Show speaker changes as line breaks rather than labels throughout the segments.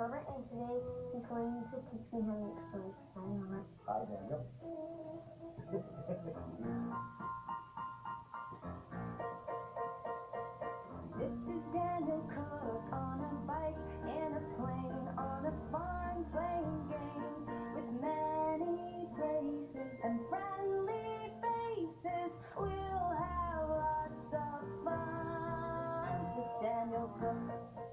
Robert, and today he's going to teach me how to make stories. Hi, Robert.
Hi, Daniel.
This is Daniel Cook on a bike, in a plane, on a farm, playing games with many places and friendly faces. We'll have lots of fun with Daniel Cook.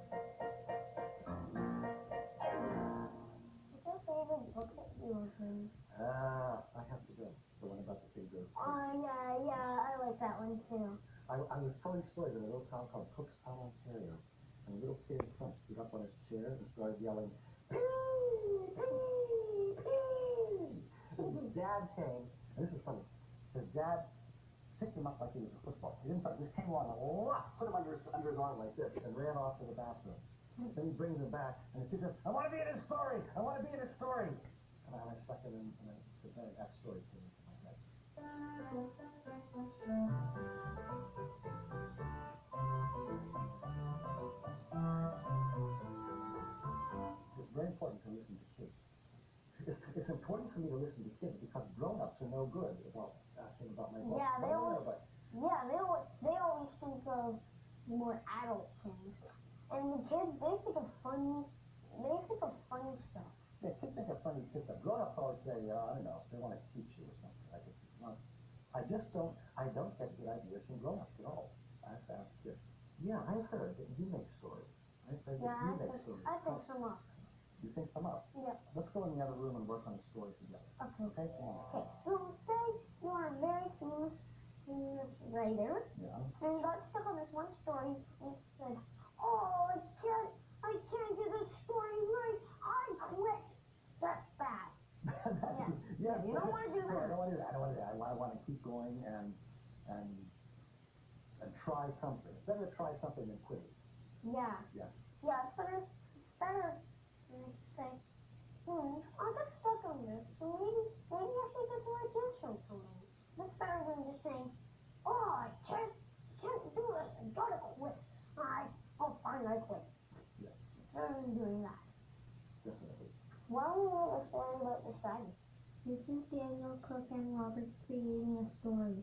What's your favorite book that you were reading?
I have to go. The one about the big girl.
Oh, yeah, I like that one too.
I was telling stories in a little town called Cookstown, Ontario. And a little kid in front stood up on his chair and started yelling, "Pee! Pee! Pee!" And his dad came, and this is funny. His dad picked him up like he was a football. He didn't just came along and put him under his arm like this and ran off to the bathroom. Then he brings him back, and the kid says, "I want to be in his story! I want to be in his story!" And I stuck it in, and that story came into my head. It's very important to listen to kids. It's important for me to listen to kids because grown-ups are no good. Well, asking about my book.
Yeah, they always think of more adult things. And the kids, they think of funny stuff.
Yeah, kids think of funny kids. Grown-ups always say, I don't know, they want to teach you or something. I don't get good ideas from grown-ups at all. I have to ask kids. Yeah, I've heard that you make stories. I've heard that you make stories.
I think some up.
You think some up?
Yeah.
Let's go in the other room and work on a story together.
Okay.
Okay, come on.
Okay, so say you are a very famous writer.
Yeah.
And you got stuck on this one story and you said, "Oh, I can't do this story right. I quit." That's bad.
Yeah.
You don't want to do that.
No, I don't want to do that. I want to keep going and try something. It's better to try something than quit it.
Yeah.
Yeah.
Yeah, it's better than to say, I got stuck on this, so maybe I should get some ideas from somebody. That's better than just saying, "Oh, I can't do it. I gotta quit. Fine, I quit."
Yeah.
Better than doing that.
Definitely.
Why don't we write a story about the dragon? This is Daniel Cook and Robert creating a story.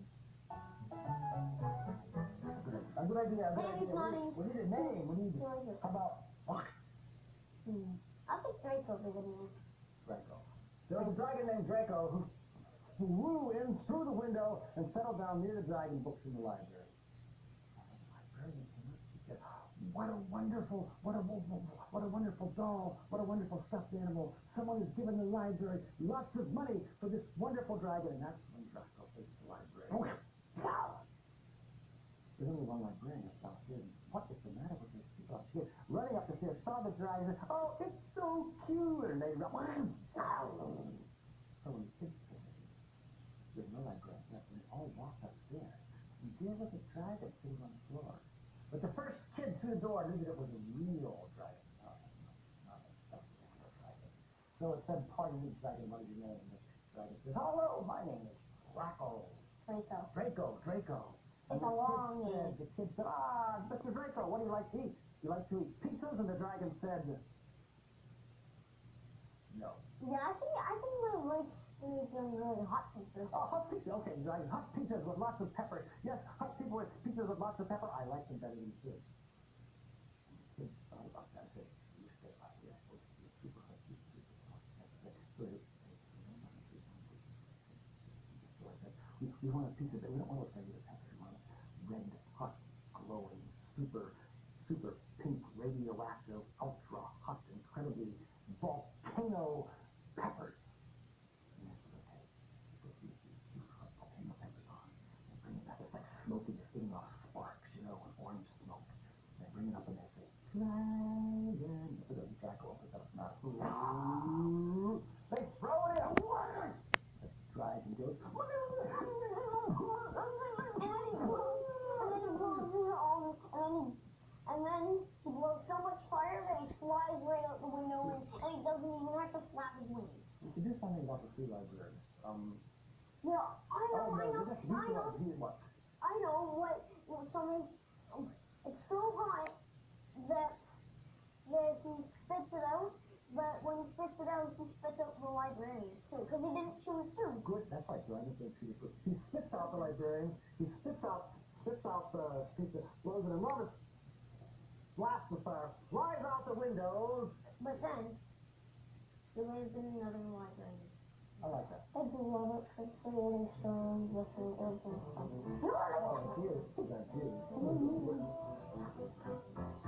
A good idea. We need a name. How about Fox?
I think Draco's a good name.
Draco. There was a dragon named Draco who flew in through the window and settled down near the dragon books in the library. And the librarian came up and said, what a wonderful doll, what a wonderful stuffed animal. Someone has given the library lots of money for this wonderful dragon. And that's when Draco faced the library. There's only one librarian about here. What is the matter with these people? She came running up the stairs, saw the dragon, and said, "Oh, it's so cute!" And they ran. So when the kids came in, there's no librarian left, and they all walked upstairs. And there was a dragon sitting on the floor. But the first kid through the door knew that it was a real dragon, not a stuffed animal dragon. So it said, "Pardon me, dragon, what is your name?" And the dragon says, "Hello, my name is Draco." Draco.
It's a long name.
The kid said, Mr. Draco, what do you like to eat? You like to eat pizzas? And the dragon said, no.
Yeah, I think we like really hot pizzas.
Oh, hot pizza. Okay, dragon. Hot pizzas with lots of pepper. Yes, hot pizzas with lots of pepper. I like them better than kids. And the kids thought about that and said, you stay right here. Super hot pizza. We want a pizza, but we don't want a regular pepper. We want red, hot, glowing, super pink, radioactive, ultra hot, incredibly volcano peppers. And I said, okay, put these hot volcano peppers on. They bring it back. It's like smoking, spitting off sparks, with orange smoke. They bring it up and they say, dragon. The Draco opens up his mouth. They throw it in. The dragon goes,
and then he blows so much fire that he flies right out the window and he doesn't even have to flap his wings.
We should do something about the free library.
Yeah, I know.
What?
I know what something. It's so hot that he spits it out out the librarians, too, because he didn't chew his food.
Good, that's right, Brian. He spits out the librarian. He spits out the pizza, blows an enormous blast of fire, flies out the windows.
But then, he lives in another library.
I like that.
I do love it for creating stories with an urban stuff.
Thank you. Thank you.